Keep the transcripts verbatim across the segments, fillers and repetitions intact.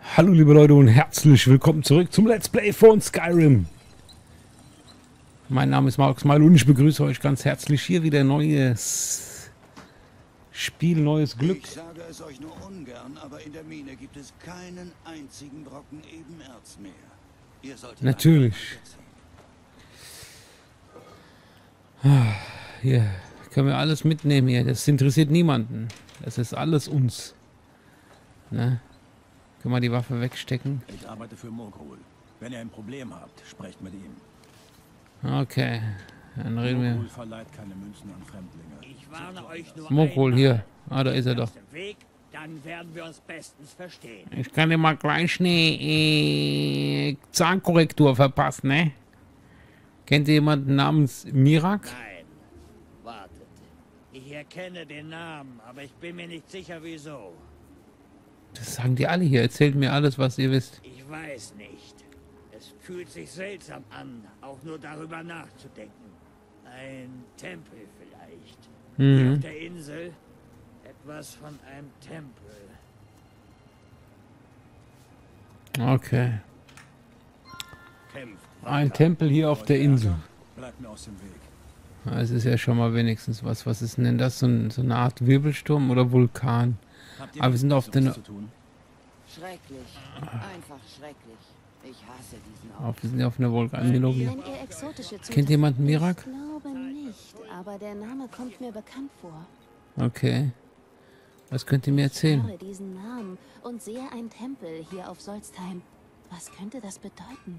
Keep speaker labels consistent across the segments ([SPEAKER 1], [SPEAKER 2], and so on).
[SPEAKER 1] Hallo liebe Leute und herzlich willkommen zurück zum Let's Play von Skyrim. Mein Name ist Mark Smile und ich begrüße euch ganz herzlich hier wieder neues Spiel, neues Glück.
[SPEAKER 2] Ich sage es euch nur ungern, aber in der Mine gibt es keinen einzigen Brocken Ebenerz mehr. Ihr solltet
[SPEAKER 1] Natürlich. Ah, hier können wir alles mitnehmen hier. Das interessiert niemanden. Das ist alles uns. Ne? Können wir die Waffe wegstecken?
[SPEAKER 3] Ich arbeite für Morgul. Wenn ihr ein Problem habt, sprecht mit ihm.
[SPEAKER 1] Okay, dann reden wir.
[SPEAKER 3] Morgul verleiht keine Münzen an Fremdlinge.
[SPEAKER 4] Ich warne euch nur
[SPEAKER 1] Morgul
[SPEAKER 4] einmal.
[SPEAKER 1] hier. Ah, da ist er doch.
[SPEAKER 4] Auf dem Weg, dann werden wir uns bestens verstehen.
[SPEAKER 1] Ich kann dir mal gleich eine äh, Zahnkorrektur verpassen, ne? Kennt ihr jemanden namens Mirak?
[SPEAKER 4] Nein, wartet. Ich erkenne den Namen, aber ich bin mir nicht sicher, wieso.
[SPEAKER 1] Das sagen die alle hier. Erzählt mir alles, was ihr wisst.
[SPEAKER 4] Ich weiß nicht. Es fühlt sich seltsam an, auch nur darüber nachzudenken. Ein Tempel vielleicht. Hier
[SPEAKER 1] Mhm.
[SPEAKER 4] auf der Insel. Etwas von einem Tempel.
[SPEAKER 1] Okay.
[SPEAKER 3] Kämpft.
[SPEAKER 1] Ein Tempel hier auf der Insel.
[SPEAKER 3] Bleibt mir aus dem Weg.
[SPEAKER 1] Es ist ja schon mal wenigstens was. Was ist denn das? So, ein, so eine Art Wirbelsturm oder Vulkan?
[SPEAKER 3] Habt ihr
[SPEAKER 1] Aber wir
[SPEAKER 3] nichts
[SPEAKER 1] sind auf
[SPEAKER 3] Besseres
[SPEAKER 1] den-
[SPEAKER 3] zu tun?
[SPEAKER 5] Schrecklich. Einfach schrecklich. Ich hasse diesen Ort.
[SPEAKER 1] Auf, wir sind ja auf einer Vulkangeologie.
[SPEAKER 5] Wenn ihr exotische
[SPEAKER 1] Kennt jemand Mirak?
[SPEAKER 5] Ich glaube nicht, aber der Name kommt mir bekannt vor.
[SPEAKER 1] Okay. Was könnt ihr mir
[SPEAKER 5] Ich
[SPEAKER 1] erzählen?
[SPEAKER 5] höre diesen Namen und sehe einen Tempel hier auf Solstheim. Was könnte das bedeuten?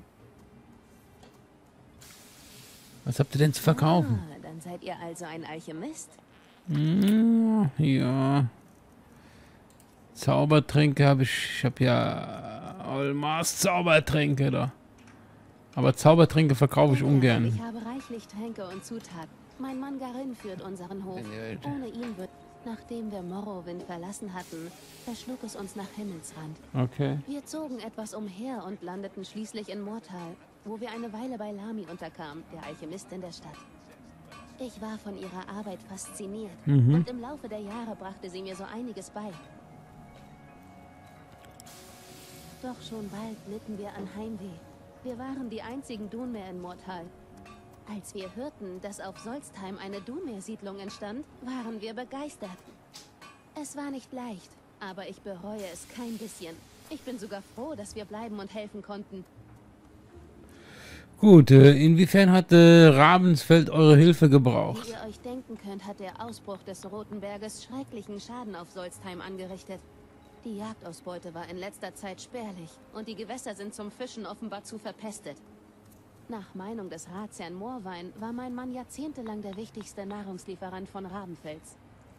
[SPEAKER 1] Was habt ihr denn zu verkaufen?
[SPEAKER 5] Ah, dann seid ihr also ein Alchemist.
[SPEAKER 1] Hm, ja. Zaubertränke habe ich. Ich habe ja Allmaß Zaubertränke da. Aber Zaubertränke verkaufe ich ungern.
[SPEAKER 5] Ich habe reichlich Tränke und Zutaten. Mein Mann Garin führt unseren Hof. Ohne ihn wird, nachdem wir Morrowind verlassen hatten, verschlug es uns nach Himmelsrand.
[SPEAKER 1] Okay.
[SPEAKER 5] Wir zogen etwas umher und landeten schließlich in Mortal, wo wir eine Weile bei Lami unterkamen, der Alchemistin der Stadt. Ich war von ihrer Arbeit fasziniert
[SPEAKER 1] Mhm.
[SPEAKER 5] und im Laufe der Jahre brachte sie mir so einiges bei. Doch schon bald litten wir an Heimweh. Wir waren die einzigen Dunmer in Mortal. Als wir hörten, dass auf Solstheim eine Dunmer-Siedlung entstand, waren wir begeistert. Es war nicht leicht, aber ich bereue es kein bisschen. Ich bin sogar froh, dass wir bleiben und helfen konnten.
[SPEAKER 1] Gut, äh, inwiefern hat äh, Ravensfeld eure Hilfe
[SPEAKER 5] Wie
[SPEAKER 1] gebraucht?
[SPEAKER 5] ihr euch denken könnt, hat der Ausbruch des Roten Berges schrecklichen Schaden auf Solstheim angerichtet. Die Jagdausbeute war in letzter Zeit spärlich und die Gewässer sind zum Fischen offenbar zu verpestet. Nach Meinung des Ratsherrn Moorwein war mein Mann jahrzehntelang der wichtigste Nahrungslieferant von Rabenfels.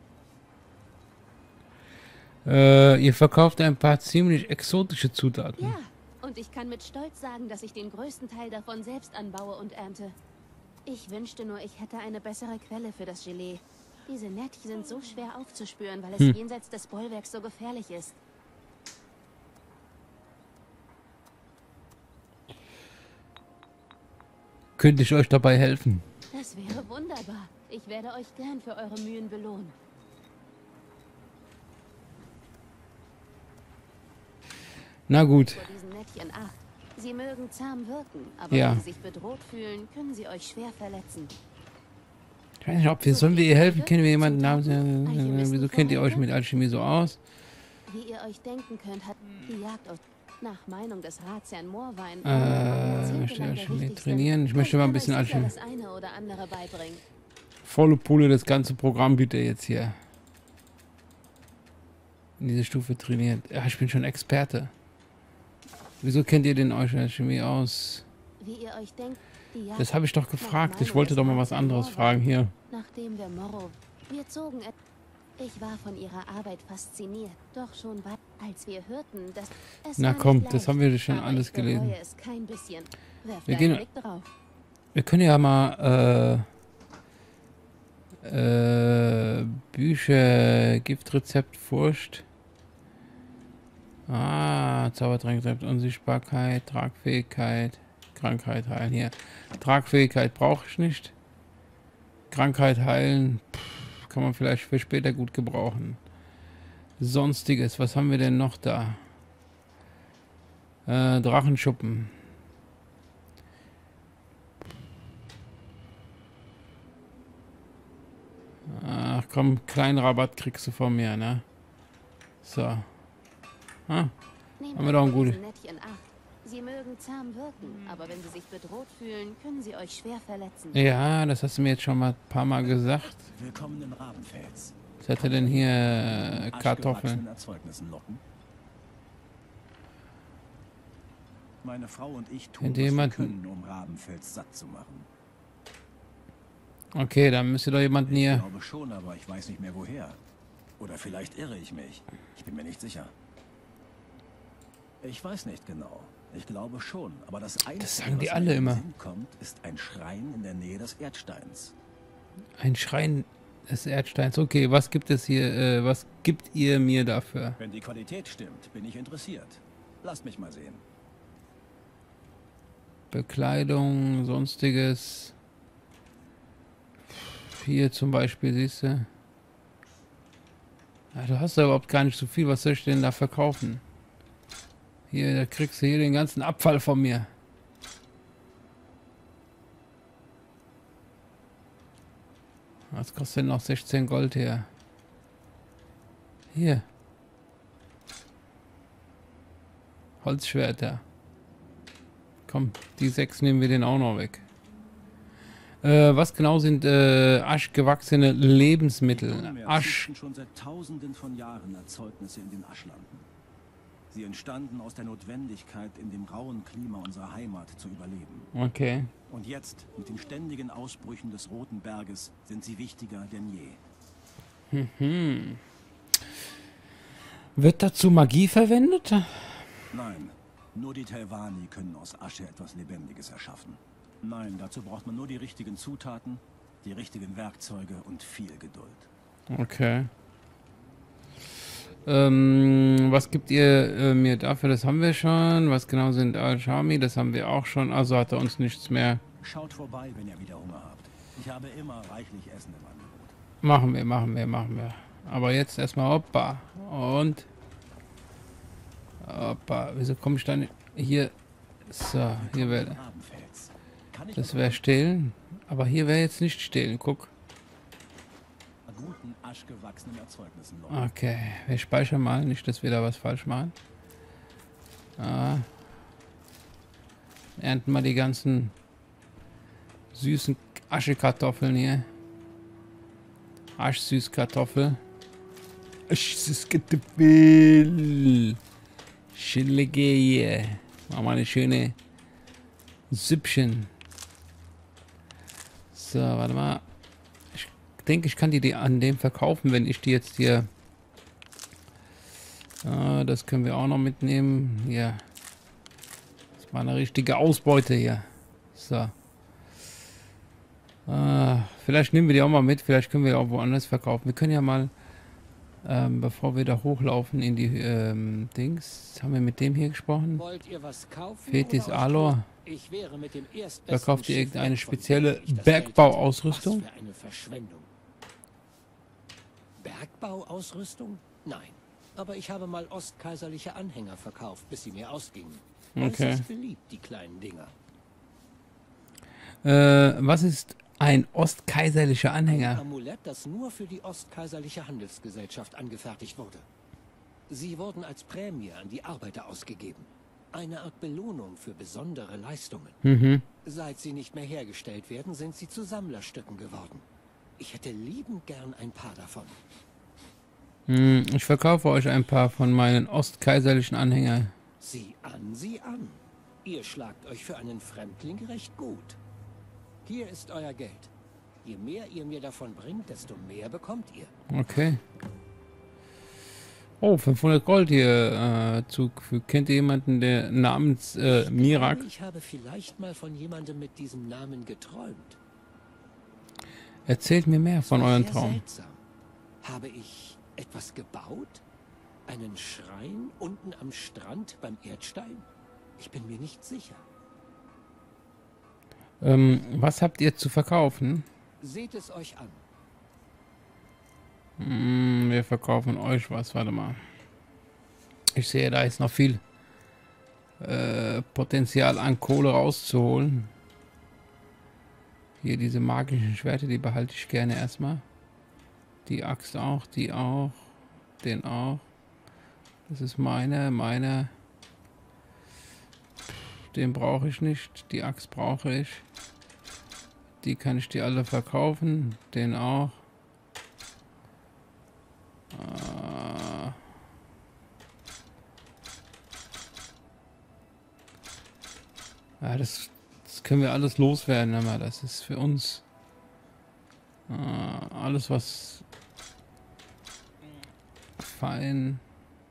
[SPEAKER 1] Äh, ihr verkauft ein paar ziemlich exotische Zutaten.
[SPEAKER 5] Ja, und ich kann mit Stolz sagen, dass ich den größten Teil davon selbst anbaue und ernte. Ich wünschte nur, ich hätte eine bessere Quelle für das Gelee. Diese Nettie sind so schwer aufzuspüren, weil es
[SPEAKER 1] Hm.
[SPEAKER 5] jenseits des Bollwerks so gefährlich ist.
[SPEAKER 1] Könnte ich euch dabei helfen?
[SPEAKER 5] Das wäre wunderbar. Ich werde euch gern für eure Mühen belohnen.
[SPEAKER 1] Na gut.
[SPEAKER 5] Vor diesen Nettchen acht. Sie mögen zahm wirken, aber
[SPEAKER 1] Ja.
[SPEAKER 5] wenn sie sich bedroht fühlen, können sie euch schwer verletzen.
[SPEAKER 1] Ich weiß nicht, ob wir, sollen wir ihr helfen? Kennen wir jemanden namens... Äh, wieso kennt ihr euch mit Alchemie so aus?
[SPEAKER 5] Wie ihr euch denken könnt, hat die Jagd aus... Nach Meinung des Ratsherrn Moorwein...
[SPEAKER 1] Äh, ich möchte Alchemie trainieren. Ich möchte mal ein bisschen Alchemie...
[SPEAKER 5] das eine oder andere beibringen.
[SPEAKER 1] Volle Pulle, das ganze Programm bietet er jetzt hier. In diese Stufe trainiert. Ja, ich bin schon Experte. Wieso kennt ihr den euch Alchemie aus?
[SPEAKER 5] Wie ihr euch denkt, die Jagd...
[SPEAKER 1] Das habe ich doch
[SPEAKER 5] Nach
[SPEAKER 1] gefragt. Ich
[SPEAKER 5] Meinung
[SPEAKER 1] wollte
[SPEAKER 5] des
[SPEAKER 1] doch mal was
[SPEAKER 5] Ratsherrn
[SPEAKER 1] anderes
[SPEAKER 5] Moorwein,
[SPEAKER 1] fragen hier.
[SPEAKER 5] Nachdem wir Morrow... Wir zogen... et- Ich war von ihrer Arbeit fasziniert. Doch schon bald, als wir hörten, dass... Es
[SPEAKER 1] Na
[SPEAKER 5] war
[SPEAKER 1] komm,
[SPEAKER 5] nicht
[SPEAKER 1] das
[SPEAKER 5] leicht,
[SPEAKER 1] haben wir schon
[SPEAKER 5] aber
[SPEAKER 1] alles
[SPEAKER 5] ich bereue
[SPEAKER 1] gelesen.
[SPEAKER 5] es kein bisschen. Werft
[SPEAKER 1] Wir
[SPEAKER 5] einen
[SPEAKER 1] gehen-
[SPEAKER 5] Blick drauf.
[SPEAKER 1] Wir können ja mal äh, äh, Bücher, Giftrezept, Furcht. Ah, Zaubertränkrezept, Unsichtbarkeit, Tragfähigkeit, Krankheit heilen. Hier. Tragfähigkeit brauche ich nicht. Krankheit heilen, pff, kann man vielleicht für später gut gebrauchen. Sonstiges, was haben wir denn noch da? Äh, Drachenschuppen. Ach komm, kleinen Rabatt kriegst du von mir, ne? So. Ah, haben wir doch ein gutes.
[SPEAKER 5] Sie mögen zahm wirken, aber wenn sie sich bedroht fühlen, können sie euch schwer verletzen.
[SPEAKER 1] Ja, das hast du mir jetzt schon mal ein paar Mal gesagt.
[SPEAKER 3] Willkommen in Rabenfels.
[SPEAKER 1] Was hat er denn hier? Äh, Kartoffeln.
[SPEAKER 3] Erzeugnissen locken. Meine Frau und ich tun,
[SPEAKER 1] Könnte
[SPEAKER 3] was wir
[SPEAKER 1] jemand-
[SPEAKER 3] können, um Rabenfels satt zu machen.
[SPEAKER 1] Okay, dann müsste doch jemanden
[SPEAKER 3] Ich
[SPEAKER 1] hier.
[SPEAKER 3] glaube schon, aber ich weiß nicht mehr woher. Oder vielleicht irre ich mich. Ich bin mir nicht sicher. Ich weiß nicht genau. Ich glaube schon, aber das Einzige,
[SPEAKER 1] sagen die
[SPEAKER 3] was
[SPEAKER 1] alle
[SPEAKER 3] mir in den
[SPEAKER 1] immer.
[SPEAKER 3] Sinn kommt, ist ein Schrein in der Nähe des Erdsteins.
[SPEAKER 1] Ein Schrein des Erdsteins. Okay, was gibt es hier? Äh, was gibt ihr mir dafür?
[SPEAKER 3] Wenn die Qualität stimmt, bin ich interessiert. Lasst mich mal sehen.
[SPEAKER 1] Bekleidung, sonstiges. Hier zum Beispiel, siehst du. Ja, du hast ja überhaupt gar nicht so viel. Was soll ich denn da verkaufen? Hier, da kriegst du hier den ganzen Abfall von mir. Was kostet denn noch sechzehn Gold her? Hier. Holzschwerter. Komm, die sechs nehmen wir den auch noch weg. Äh, was genau sind äh, aschgewachsene Lebensmittel? Asch.
[SPEAKER 3] züchten schon seit Tausenden von Jahren Erzeugnisse in den Aschlanden. Sie entstanden aus der Notwendigkeit, in dem rauen Klima unserer Heimat zu überleben.
[SPEAKER 1] Okay.
[SPEAKER 3] Und jetzt, mit den ständigen Ausbrüchen des Roten Berges, sind sie wichtiger denn je.
[SPEAKER 1] Hm. Wird dazu Magie verwendet?
[SPEAKER 3] Nein, nur die Telvanni können aus Asche etwas Lebendiges erschaffen. Nein, dazu braucht man nur die richtigen Zutaten, die richtigen Werkzeuge und viel Geduld.
[SPEAKER 1] Okay. Ähm, was gibt ihr äh, mir dafür? Das haben wir schon. Was genau sind Al-Shami? Das haben wir auch schon. Also hat er uns nichts mehr.
[SPEAKER 3] Schaut vorbei, wenn ihr wieder Hunger habt. Ich habe immer reichlich Essen im Angebot.
[SPEAKER 1] Machen wir, machen wir, machen wir. Aber jetzt erstmal hoppa. Und. Hoppa. Wieso komme ich dann hier? So, hier wäre.
[SPEAKER 3] Rabenfels. Kann ich
[SPEAKER 1] Das
[SPEAKER 3] mit
[SPEAKER 1] wäre stehlen. Aber hier wäre jetzt nicht stehlen. Guck.
[SPEAKER 3] guten, aschgewachsenen Erzeugnissen locken?
[SPEAKER 1] Okay. Wir speichern mal. Nicht, dass wir da was falsch machen. Ah. Ernten mal die ganzen süßen Aschekartoffeln hier. Aschsüßkartoffel. Aschsüßkartoffel. Schillige hier. Machen wir eine schöne Süppchen. So, warte mal. Ich denke, ich kann die, die an dem verkaufen, wenn ich die jetzt hier... Ah, das können wir auch noch mitnehmen. Hier. Das war eine richtige Ausbeute hier. So. Ah, vielleicht nehmen wir die auch mal mit. Vielleicht können wir die auch woanders verkaufen. Wir können ja mal, ähm, bevor wir da hochlaufen in die ähm, Dings, haben wir mit dem hier gesprochen?
[SPEAKER 6] Wollt ihr was kaufen?
[SPEAKER 1] Fetis
[SPEAKER 6] oder euch
[SPEAKER 1] Alor.
[SPEAKER 6] tot? Ich wäre mit dem erstbesten
[SPEAKER 1] Verkauft ihr
[SPEAKER 6] Schiff
[SPEAKER 1] irgendeine
[SPEAKER 6] weg, von
[SPEAKER 1] spezielle
[SPEAKER 6] dem ich das
[SPEAKER 1] Bergbauausrüstung?
[SPEAKER 6] Geld hatte. Was für eine Verschwendung. Bergbauausrüstung? Nein. Aber ich habe mal ostkaiserliche Anhänger verkauft, bis sie mir ausgingen.
[SPEAKER 1] Okay.
[SPEAKER 6] Äußerst beliebt, die kleinen Dinger.
[SPEAKER 1] Äh, was ist ein ostkaiserlicher
[SPEAKER 6] Ein
[SPEAKER 1] Anhänger?
[SPEAKER 6] Amulett, das nur für die ostkaiserliche Handelsgesellschaft angefertigt wurde. Sie wurden als Prämie an die Arbeiter ausgegeben. Eine Art Belohnung für besondere Leistungen.
[SPEAKER 1] Mhm.
[SPEAKER 6] Seit sie nicht mehr hergestellt werden, sind sie zu Sammlerstücken geworden. Ich hätte liebend gern ein paar davon.
[SPEAKER 1] Hm, ich verkaufe euch ein paar von meinen ostkaiserlichen Anhängern.
[SPEAKER 6] Sieh an, sieh an. Ihr schlagt euch für einen Fremdling recht gut. Hier ist euer Geld. Je mehr ihr mir davon bringt, desto mehr bekommt ihr.
[SPEAKER 1] Okay. Oh, fünfhundert Gold hier äh, zugefügt. Kennt ihr jemanden, der namens äh,
[SPEAKER 6] Ich
[SPEAKER 1] Mirak?
[SPEAKER 6] glaube, Ich habe vielleicht mal von jemandem mit diesem Namen geträumt.
[SPEAKER 1] Erzählt mir mehr von
[SPEAKER 6] Es war
[SPEAKER 1] euren
[SPEAKER 6] sehr
[SPEAKER 1] Traum.
[SPEAKER 6] Seltsam. Habe ich etwas gebaut? Einen Schrein unten am Strand beim Erdstein? Ich bin mir nicht sicher.
[SPEAKER 1] Ähm, was habt ihr zu verkaufen?
[SPEAKER 6] Seht es euch an.
[SPEAKER 1] Hm, wir verkaufen euch was. Warte mal. Ich sehe, da ist noch viel. äh, Potenzial an Kohle rauszuholen. Hier diese magischen Schwerter, die behalte ich gerne erstmal. Die Axt auch, die auch, den auch. Das ist meine, meine. Den brauche ich nicht, die Axt brauche ich. Die kann ich dir alle verkaufen, den auch. Äh ja, das, das können wir alles loswerden, aber das ist für uns äh, alles, was fein.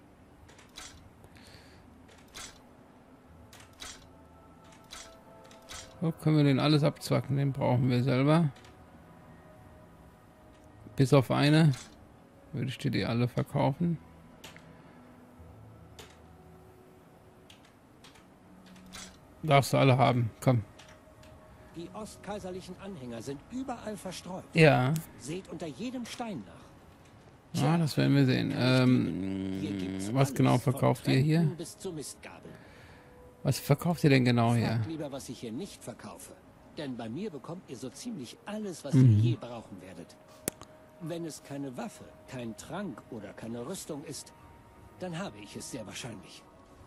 [SPEAKER 1] So, können wir den alles abzwacken, den brauchen wir selber. Bis auf eine würde ich dir die alle verkaufen. Darfst du alle haben, komm.
[SPEAKER 6] Die ostkaiserlichen Anhänger sind überall verstreut.
[SPEAKER 1] Ja.
[SPEAKER 6] Seht unter jedem Stein nach.
[SPEAKER 1] Ja, das werden wir sehen. Ähm, was genau verkauft ihr hier?
[SPEAKER 6] Bis zur Mistgabel.
[SPEAKER 1] Was verkauft ihr denn genau hier?
[SPEAKER 6] Fragt lieber, was ich hier nicht verkaufe. Denn bei mir bekommt ihr so ziemlich alles, was
[SPEAKER 1] Mhm.
[SPEAKER 6] ihr je brauchen werdet. Wenn es keine Waffe, kein Trank oder keine Rüstung ist, dann habe ich es sehr wahrscheinlich.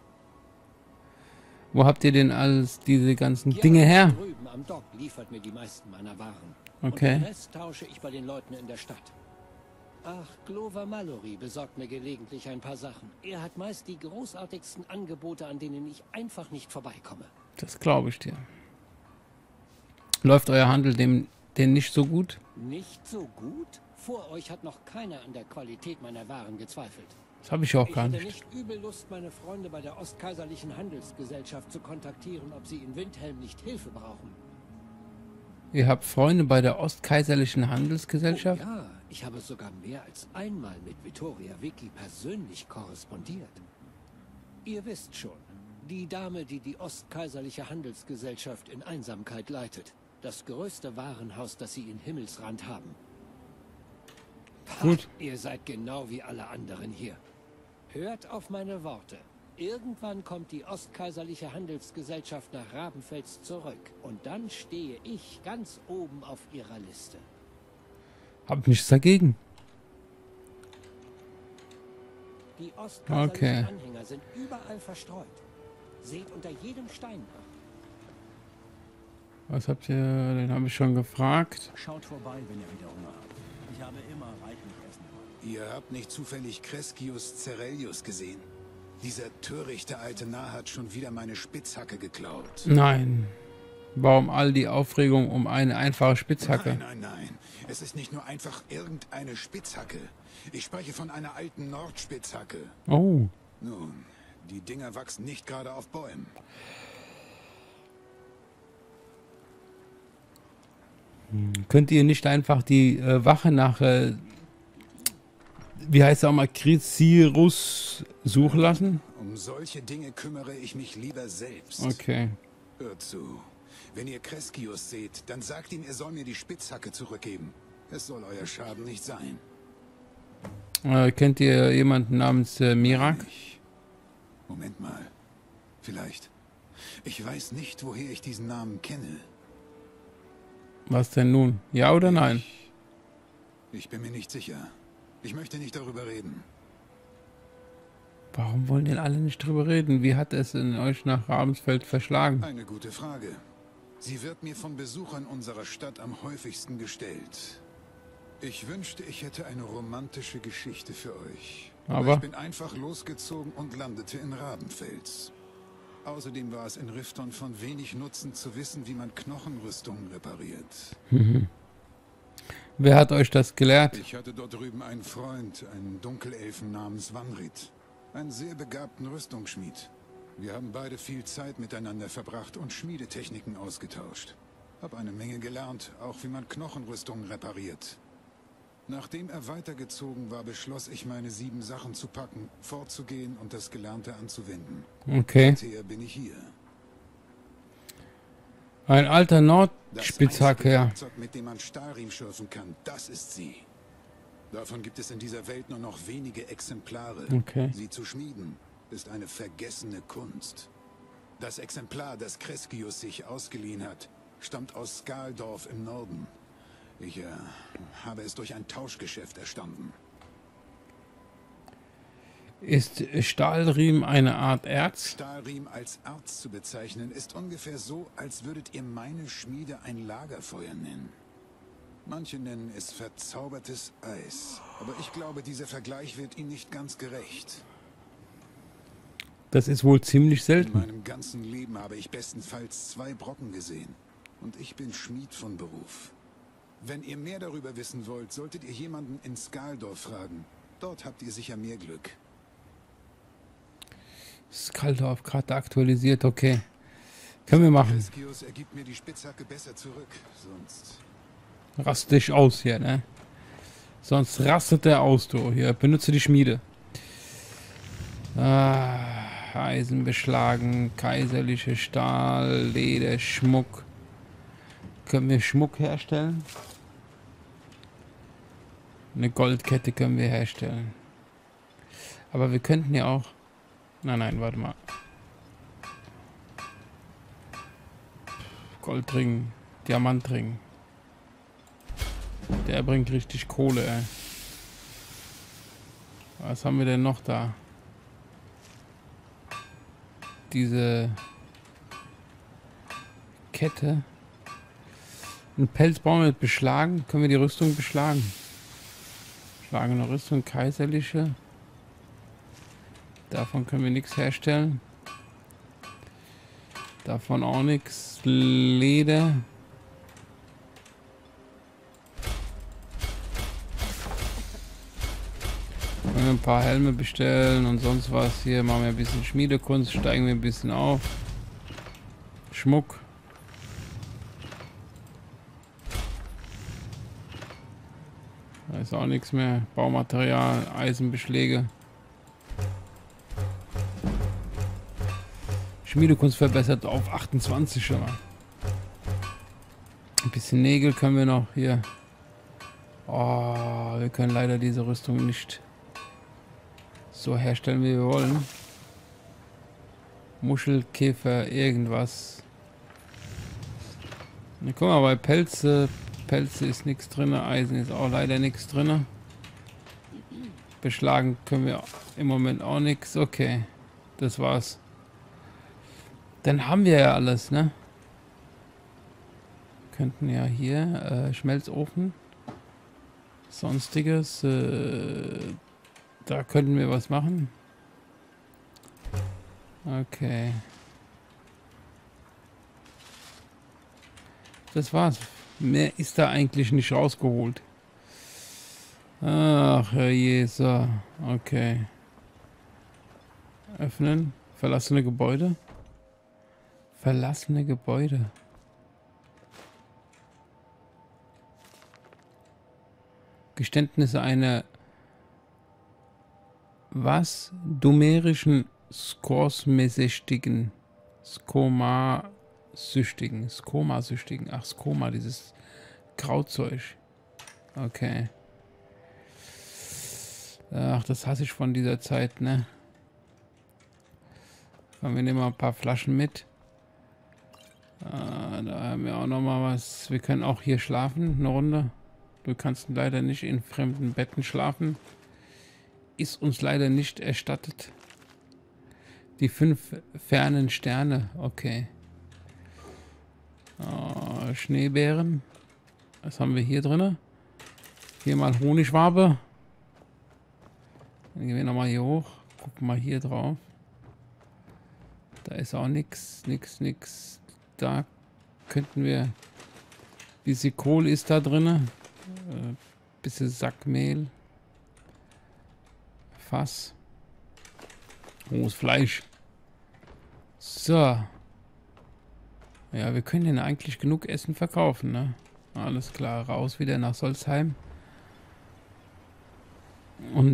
[SPEAKER 1] Wo habt ihr denn alles diese ganzen
[SPEAKER 6] Ja,
[SPEAKER 1] Dinge her?
[SPEAKER 6] drüben am Dock liefert mir die meisten meiner Waren.
[SPEAKER 1] Okay.
[SPEAKER 6] Und den Rest tausche ich bei den Leuten in der Stadt. Ach, Glover Mallory besorgt mir gelegentlich ein paar Sachen. Er hat meist die großartigsten Angebote, an denen ich einfach nicht vorbeikomme.
[SPEAKER 1] Das glaube ich dir. Läuft euer Handel dem, dem nicht so gut?
[SPEAKER 6] Nicht so gut? Vor euch hat noch keiner an der Qualität meiner Waren gezweifelt.
[SPEAKER 1] Das habe ich auch
[SPEAKER 6] Ich
[SPEAKER 1] gar
[SPEAKER 6] hätte
[SPEAKER 1] nicht.
[SPEAKER 6] nicht übel Lust, meine Freunde bei der Ostkaiserlichen Handelsgesellschaft zu kontaktieren, ob sie in Windhelm nicht Hilfe brauchen.
[SPEAKER 1] Ihr habt Freunde bei der Ostkaiserlichen Handelsgesellschaft?
[SPEAKER 6] Oh, ja, ich habe sogar mehr als einmal mit Vittoria Vicky persönlich korrespondiert. Ihr wisst schon, die Dame, die die Ostkaiserliche Handelsgesellschaft in Einsamkeit leitet. Das größte Warenhaus, das sie in Himmelsrand haben.
[SPEAKER 1] Gut.
[SPEAKER 6] Ihr seid genau wie alle anderen hier. Hört auf meine Worte. Irgendwann kommt die Ostkaiserliche Handelsgesellschaft nach Rabenfels zurück. Und dann stehe ich ganz oben auf ihrer Liste.
[SPEAKER 1] Hab nichts dagegen.
[SPEAKER 6] Die ostkaiserlichen
[SPEAKER 1] Okay.
[SPEAKER 6] Anhänger sind überall verstreut. Seht unter jedem Stein nach.
[SPEAKER 1] Was habt ihr? Den habe ich schon gefragt.
[SPEAKER 3] Schaut vorbei, wenn ihr wieder Hunger habt. Ich habe immer reichlich Essen dabei.
[SPEAKER 2] Ihr habt nicht zufällig Crescius Cerellius gesehen? Dieser törichte alte Narr hat schon wieder meine Spitzhacke geklaut.
[SPEAKER 1] Nein. Warum all die Aufregung um eine einfache Spitzhacke?
[SPEAKER 2] Nein, nein, nein. Es ist nicht nur einfach irgendeine Spitzhacke. Ich spreche von einer alten Nordspitzhacke.
[SPEAKER 1] Oh.
[SPEAKER 2] Nun, die Dinger wachsen nicht gerade auf Bäumen.
[SPEAKER 1] Könnt ihr nicht einfach die äh, Wache nach, äh, wie heißt es auch mal, Crisirus suchen lassen?
[SPEAKER 2] Um solche Dinge kümmere ich mich lieber selbst.
[SPEAKER 1] Okay.
[SPEAKER 2] Hört zu. Wenn ihr Crescius seht, dann sagt ihm, er soll mir die Spitzhacke zurückgeben. Es soll euer Schaden nicht sein.
[SPEAKER 1] Äh, kennt ihr jemanden namens äh, Mirak?
[SPEAKER 2] Ich. Moment mal. Vielleicht. Ich weiß nicht, woher ich diesen Namen kenne.
[SPEAKER 1] Was denn nun? Ja oder nein?
[SPEAKER 2] Ich, ich bin mir nicht sicher. Ich möchte nicht darüber reden.
[SPEAKER 1] Warum wollen denn alle nicht drüber reden? Wie hat es in euch nach Ravensfeld verschlagen?
[SPEAKER 2] Eine gute Frage. Sie wird mir von Besuchern unserer Stadt am häufigsten gestellt. Ich wünschte, ich hätte eine romantische Geschichte für euch.
[SPEAKER 1] Aber
[SPEAKER 2] ich bin einfach losgezogen und landete in Rabenfels. Außerdem war es in Rifton von wenig Nutzen zu wissen, wie man Knochenrüstungen repariert.
[SPEAKER 1] Mhm. Wer hat euch das gelehrt?
[SPEAKER 2] Ich hatte dort drüben einen Freund, einen Dunkelelfen namens Wanrit. Einen sehr begabten Rüstungsschmied. Wir haben beide viel Zeit miteinander verbracht und Schmiedetechniken ausgetauscht. Hab eine Menge gelernt, auch wie man Knochenrüstungen repariert. Nachdem er weitergezogen war, beschloss ich, meine sieben Sachen zu packen, fortzugehen und das Gelernte anzuwenden.
[SPEAKER 1] Okay.
[SPEAKER 2] Seither bin ich hier.
[SPEAKER 1] Ein alter
[SPEAKER 2] Das
[SPEAKER 1] Nordspitzhacke,
[SPEAKER 2] einzige
[SPEAKER 1] ja.
[SPEAKER 2] Werkzeug, mit dem man Stahlriemen schürfen kann, das ist sie. Davon gibt es in dieser Welt nur noch wenige Exemplare.
[SPEAKER 1] Okay.
[SPEAKER 2] Sie zu schmieden, ist eine vergessene Kunst. Das Exemplar, das Kreskius sich ausgeliehen hat, stammt aus Skaldorf im Norden. Ich äh, habe es durch ein Tauschgeschäft erstanden.
[SPEAKER 1] Ist Stahlriemen eine Art Erz?
[SPEAKER 2] Stahlriemen als Erz zu bezeichnen, ist ungefähr so, als würdet ihr meine Schmiede ein Lagerfeuer nennen. Manche nennen es verzaubertes Eis. Aber ich glaube, dieser Vergleich wird Ihnen nicht ganz gerecht.
[SPEAKER 1] Das ist wohl ziemlich
[SPEAKER 2] In
[SPEAKER 1] selten.
[SPEAKER 2] meinem ganzen Leben habe ich bestenfalls zwei Brocken gesehen. Und ich bin Schmied von Beruf. Wenn ihr mehr darüber wissen wollt, solltet ihr jemanden in Skaldorf fragen. Dort habt ihr sicher mehr Glück.
[SPEAKER 1] Skaldorf gerade aktualisiert, okay. Können wir machen.
[SPEAKER 2] Kreskius ergibt mir die Spitzhacke besser zurück, sonst...
[SPEAKER 1] Rast dich aus hier, ne? Sonst rastet der aus, du. Hier, benutze die Schmiede. Ah, Eisen beschlagen, kaiserliche Stahl, Leder, Schmuck. Können wir Schmuck herstellen? Eine Goldkette können wir herstellen. Aber wir könnten ja auch... Nein, nein, warte mal. Goldring, Diamantring. Der bringt richtig Kohle, ey. Was haben wir denn noch da? Diese Kette. Ein Pelzbaum mit beschlagen. Können wir die Rüstung beschlagen? Beschlagene Rüstung, kaiserliche. Davon können wir nichts herstellen. Davon auch nichts. Leder. Können wir ein paar Helme bestellen und sonst was. Hier machen wir ein bisschen Schmiedekunst, steigen wir ein bisschen auf. Schmuck. Da ist auch nichts mehr. Baumaterial, Eisenbeschläge. Schmiedekunst verbessert auf achtundzwanzig schon mal. Ein bisschen Nägel können wir noch hier. Oh, wir können leider diese Rüstung nicht so herstellen, wie wir wollen. Muschelkäfer, irgendwas. Na, guck mal, bei Pelze, Pelze ist nichts drin, Eisen ist auch leider nichts drin. Beschlagen können wir im Moment auch nichts. Okay, das war's. Dann haben wir ja alles, ne? Könnten ja hier äh, Schmelzofen, sonstiges, äh, da könnten wir was machen. Okay. Das war's. Mehr ist da eigentlich nicht rausgeholt. Ach, herrje, so. Okay. Öffnen. Verlassene Gebäude. Verlassene Gebäude. Geständnisse einer was? Dumerischen Skorsmäßigen. Skoma-süchtigen. Skoma-süchtigen. Ach, Skoma, dieses Krautzeug. Okay. Ach, das hasse ich von dieser Zeit, ne? Komm, wir nehmen mal ein paar Flaschen mit. Ah, da haben wir auch noch mal was. Wir können auch hier schlafen, eine Runde. Du kannst leider nicht in fremden Betten schlafen. Ist uns leider nicht erstattet. Die fünf fernen Sterne. Okay. Oh, Schneebären. Was haben wir hier drin? Hier mal Honigwabe. Dann gehen wir nochmal hier hoch. Gucken mal hier drauf. Da ist auch nichts, nichts, nichts. Da könnten wir... Bisschen Kohl ist da drin. Äh, bisschen Sackmehl. Fass. Rohes Fleisch. So. Ja, wir können denn eigentlich genug Essen verkaufen, ne? Alles klar, raus wieder nach Solstheim. Und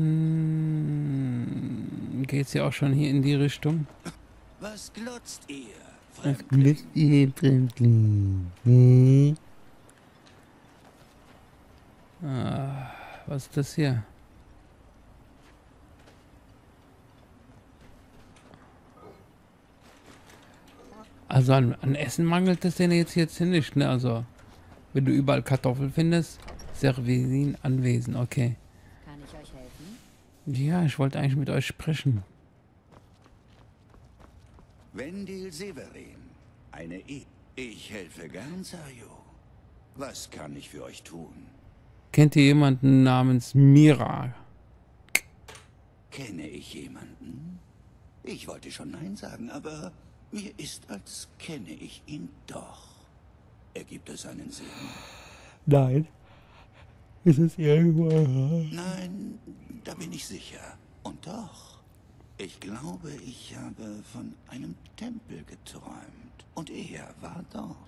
[SPEAKER 1] dann geht's ja auch schon hier in die Richtung.
[SPEAKER 3] Was glotzt ihr?
[SPEAKER 1] Was glotzt ihr, Fremdling? Hm? Ah, was ist das hier? Also an, an Essen mangelt es denn jetzt jetzt hier nicht, ne? Also, wenn du überall Kartoffeln findest, Servisin anwesend, okay.
[SPEAKER 7] Kann ich euch helfen?
[SPEAKER 1] Ja, ich wollte eigentlich mit euch sprechen.
[SPEAKER 8] Vendil Severin, eine E. Ich helfe gern, Sayo. Was kann ich für euch tun?
[SPEAKER 1] Kennt ihr jemanden namens Mira?
[SPEAKER 8] Kenne ich jemanden? Ich wollte schon Nein sagen, aber mir ist, als kenne ich ihn doch. Ergibt es einen Sinn?
[SPEAKER 1] Nein. Ist es irgendwo?
[SPEAKER 8] Nein, da bin ich sicher. Und doch, ich glaube, ich habe von einem Tempel geträumt. Und er war dort.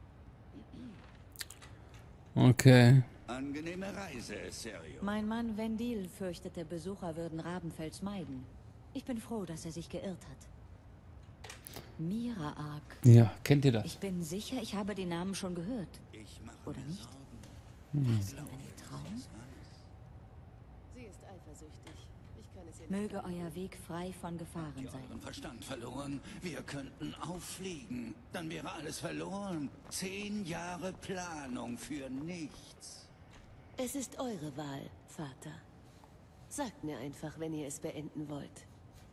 [SPEAKER 1] Okay.
[SPEAKER 8] Angenehme Reise, Serio.
[SPEAKER 7] Mein Mann Vendil fürchtete, Besucher würden Rabenfels meiden. Ich bin froh, dass er sich geirrt hat. Mira-Ark.
[SPEAKER 1] Ja, kennt ihr das?
[SPEAKER 7] Ich bin sicher, ich habe den Namen schon gehört.
[SPEAKER 8] Ich mache
[SPEAKER 7] Oder
[SPEAKER 8] mir
[SPEAKER 7] nicht?
[SPEAKER 8] Sorgen.
[SPEAKER 7] War sie in einem Traum?
[SPEAKER 5] Sie ist eifersüchtig. Ich kann es ihr nicht.
[SPEAKER 7] Möge euer Weg frei von Gefahren
[SPEAKER 8] Ihr
[SPEAKER 7] sein.
[SPEAKER 8] euren Verstand verloren. Wir könnten auffliegen. Dann wäre alles verloren. Zehn Jahre Planung für nichts.
[SPEAKER 5] Es ist eure Wahl, Vater. Sagt mir einfach, wenn ihr es beenden wollt.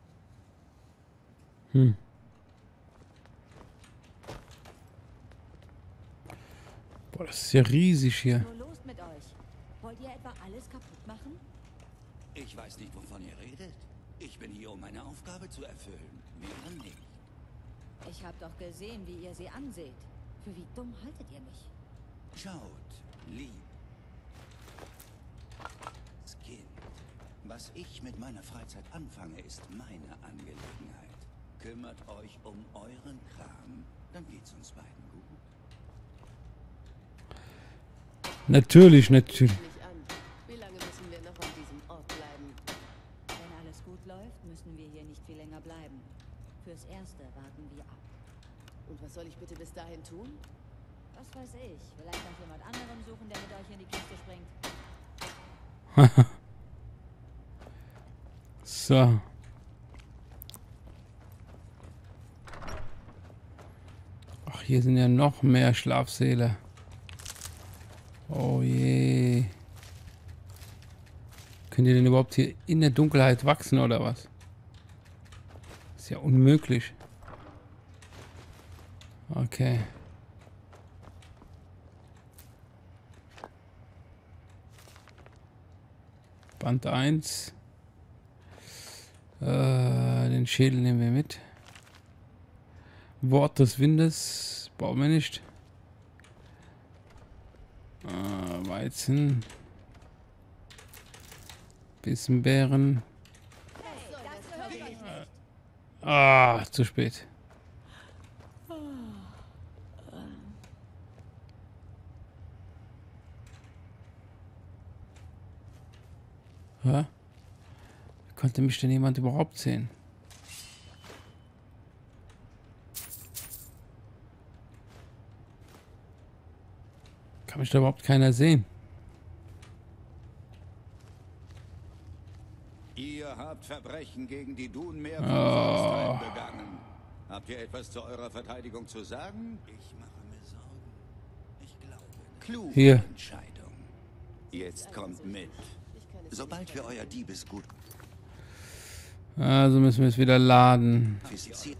[SPEAKER 1] Hm. Boah, das ist ja riesig hier.
[SPEAKER 7] Nur los mit euch. Wollt ihr etwa alles kaputt machen?
[SPEAKER 8] Ich weiß nicht, wovon ihr redet. Ich bin hier, um meine Aufgabe zu erfüllen. Mehr nicht.
[SPEAKER 7] Ich habe doch gesehen, wie ihr sie anseht. Für wie dumm haltet ihr mich?
[SPEAKER 8] Schaut, lieb. Das Kind. Was ich mit meiner Freizeit anfange, ist meine Angelegenheit. Kümmert euch um euren Kram, dann geht's uns beiden gut.
[SPEAKER 1] Natürlich, natürlich.
[SPEAKER 5] Nicht an. Wie lange müssen wir noch an diesem Ort bleiben?
[SPEAKER 7] Wenn alles gut läuft, müssen wir hier nicht viel länger bleiben. Fürs Erste warten wir ab.
[SPEAKER 5] Und was soll ich bitte bis dahin tun?
[SPEAKER 7] Was weiß ich, vielleicht noch jemand anderen suchen, der mit euch in die Kiste springt.
[SPEAKER 1] So. Ach, hier sind ja noch mehr Schlafsäle. Oh je. Könnt ihr denn überhaupt hier in der Dunkelheit wachsen oder was? Ist ja unmöglich. Okay. Band eins. Äh, den Schädel nehmen wir mit. Wort des Windes. Brauchen wir nicht. Äh, Weizen. Bissenbeeren. Ah, zu spät. Hä? Konnte mich denn jemand überhaupt sehen? Kann mich da überhaupt keiner sehen?
[SPEAKER 8] Ihr habt Verbrechen gegen die Dunmeer von
[SPEAKER 1] Oh.
[SPEAKER 8] Solstheim begangen. Habt ihr etwas zu eurer Verteidigung zu sagen? Ich mache mir Sorgen. Ich glaube. Kluge
[SPEAKER 1] Hier.
[SPEAKER 8] Entscheidung. Jetzt kommt mit. Sobald wir euer Diebesgut
[SPEAKER 1] Also müssen wir es wieder laden.
[SPEAKER 8] konfisziert,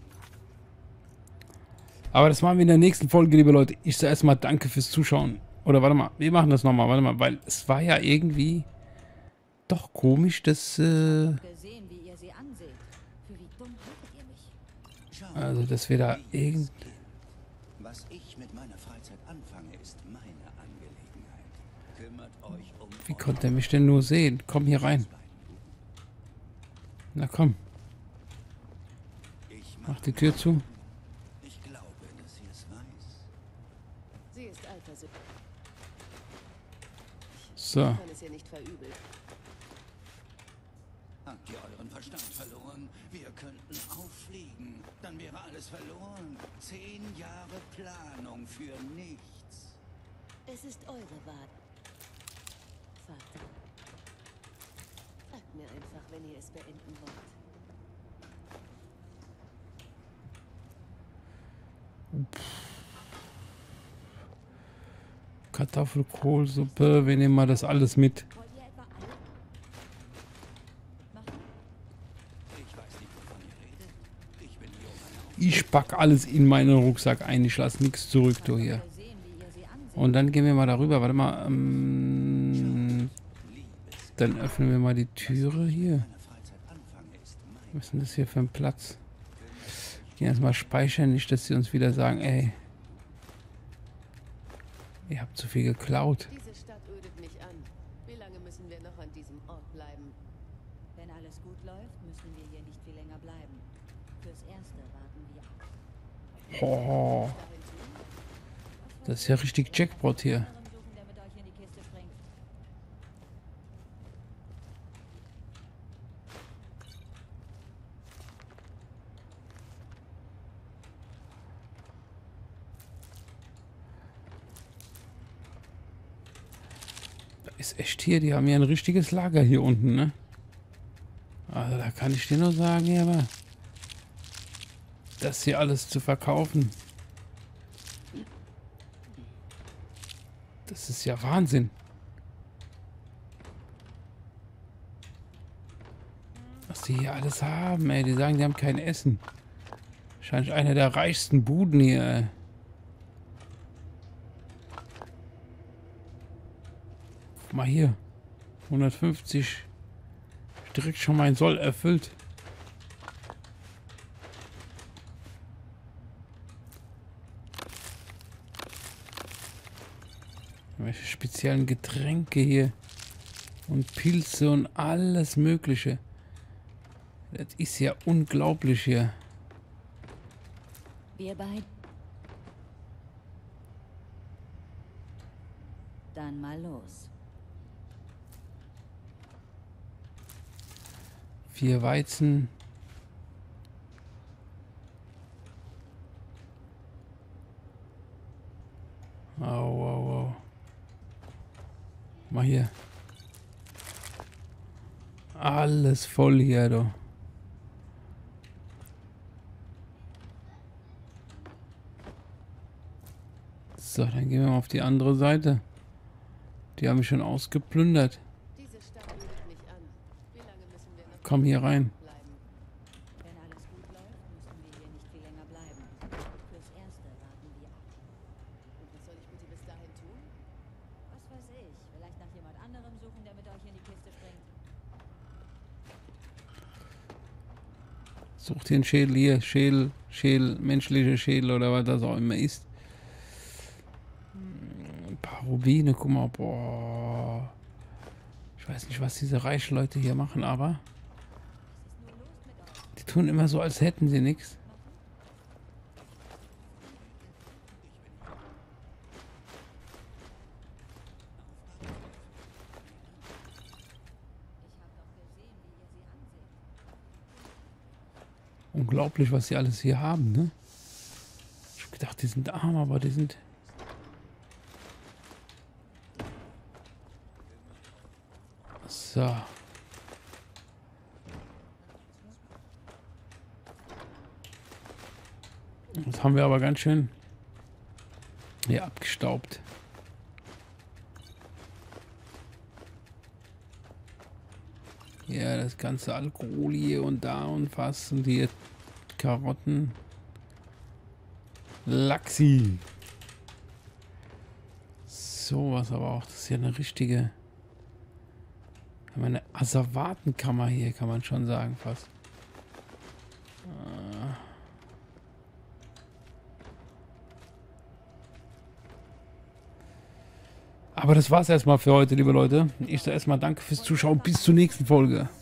[SPEAKER 1] Aber das machen wir in der nächsten Folge, liebe Leute. Ich sage erstmal danke fürs Zuschauen. Oder warte mal, wir machen das nochmal, warte mal, weil es war ja irgendwie doch komisch, dass, äh,
[SPEAKER 7] Gesehen, wie ihr sie anseht. Für wie dumm haltet ihr mich?
[SPEAKER 8] schaut,
[SPEAKER 1] also dass wir da irgend...
[SPEAKER 8] was ich mit meiner Freizeit anfange, ist meine Angelegenheit. Kümmert euch um
[SPEAKER 1] Wie konnte er mich denn nur sehen? Komm hier rein. Na komm,
[SPEAKER 8] Ich
[SPEAKER 1] mach
[SPEAKER 8] mache
[SPEAKER 1] die Tür zu.
[SPEAKER 8] Ich glaube, dass sie es weiß.
[SPEAKER 5] Sie ist eifersüchtig.
[SPEAKER 1] So,
[SPEAKER 5] Ich kann es ihr nicht verübeln.
[SPEAKER 8] Habt ihr euren Verstand verloren? Wir könnten auffliegen. Dann wäre alles verloren. Zehn Jahre Planung für nichts.
[SPEAKER 5] Es ist eure Wahl. Vater. Sagt mir einfach, wenn ihr es beenden wollt.
[SPEAKER 1] Kartoffelkohlsuppe, wir nehmen mal das alles mit. Ich pack alles in meinen Rucksack ein, ich lasse nichts zurück, du hier. Und dann gehen wir mal darüber, warte mal. Ähm, dann öffnen wir mal die Türe hier. Was ist denn das hier für ein Platz? Gehen erstmal speichern, nicht, dass sie uns wieder sagen, ey, ihr habt zu viel geklaut.
[SPEAKER 5] Diese Stadt ödet mich an. Wie lange müssen wir noch an diesem Ort bleiben?
[SPEAKER 7] Wenn alles gut läuft, müssen wir hier nicht viel länger bleiben. Fürs Erste warten wir ab.
[SPEAKER 1] Oh, das ist ja richtig Jackpot hier.
[SPEAKER 7] Anderen suchen, der mit euch in die Kiste springt.
[SPEAKER 1] Ist echt hier, die haben ja ein richtiges Lager hier unten, ne? Also da kann ich dir nur sagen, ja, aber das hier alles zu verkaufen, das ist ja Wahnsinn. Was die hier alles haben, ey, die sagen, die haben kein Essen. Wahrscheinlich einer der reichsten Buden hier, ey. Mal hier, hundertfünfzig, direkt schon mein Soll erfüllt. Welche speziellen Getränke hier und Pilze und alles Mögliche. Das ist ja unglaublich hier.
[SPEAKER 7] Wir beide. Dann mal los.
[SPEAKER 1] Vier Weizen. Au, au, au. Mal hier. Alles voll hier, du. So, dann gehen wir mal auf die andere Seite. Die haben mich schon ausgeplündert.
[SPEAKER 5] Diese Stadt ödet mich an. Wie lange müssen wir noch
[SPEAKER 1] Komm hier rein.
[SPEAKER 5] bleiben?
[SPEAKER 7] Wenn alles gut läuft, müssen wir hier nicht viel länger bleiben. Fürs Erste warten wir ab.
[SPEAKER 5] Und was soll ich bitte bis dahin tun?
[SPEAKER 7] Was weiß ich, vielleicht nach jemand anderem suchen, der mit euch in die Kiste springt.
[SPEAKER 1] Sucht hier einen Schädel hier. Schädel, Schädel, menschliche Schädel oder was das auch immer ist. Ein paar Rubine, guck mal, boah. Ich weiß nicht, was diese reichen Leute hier machen, aber die tun immer so, als hätten sie nichts. Unglaublich, was sie alles hier haben, ne? Ich hab gedacht, die sind arm, aber die sind... So. Das haben wir aber ganz schön hier abgestaubt. Ja, das ganze Alkohol hier und da und was und die Karotten. Lachsi. So was aber auch. Das ist ja eine richtige... Eine Asservatenkammer hier, kann man schon sagen, fast. Aber das war's erstmal für heute, liebe Leute. Ich sage erstmal danke fürs Zuschauen. Bis zur nächsten Folge.